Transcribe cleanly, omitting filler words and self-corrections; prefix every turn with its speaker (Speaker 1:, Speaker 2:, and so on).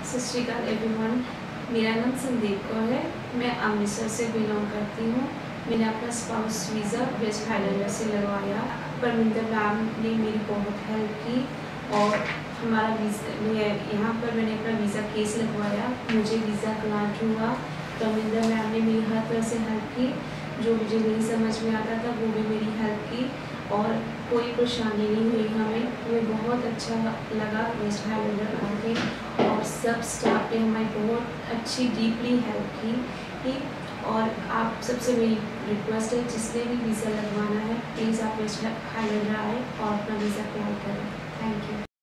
Speaker 1: सत श्री अकाल एवरीवन। मेरा नाम संदीप कौर है। मैं अमृतसर से बिलोंग करती हूँ। मैंने अपना स्पाउस वीज़ा वेस्ट हाईलैंडर से लगवाया। परविंदर मैम ने मेरी बहुत हेल्प की और हमारा वीज़ा यहाँ पर मैंने अपना वीज़ा केस लगवाया, मुझे वीज़ा ग्रांट हुआ। परविंदर मैम ने मेरी हर तरह से हेल्प की, जो मुझे नहीं समझ में आता था वो भी मेरी हेल्प की और कोई परेशानी नहीं हुई हमें बहुत अच्छा लगा वेस्ट हाईलैंडर आके और सब स्टाफ ने हमारी बहुत अच्छी डीपली हेल्प की। और आप सबसे मेरी रिक्वेस्ट है, जिसने भी वीज़ा लगवाना है प्लीज़ आप वेस्ट हाईलैंडर आए और अपना वीज़ा अप्लाई करें। Thank you.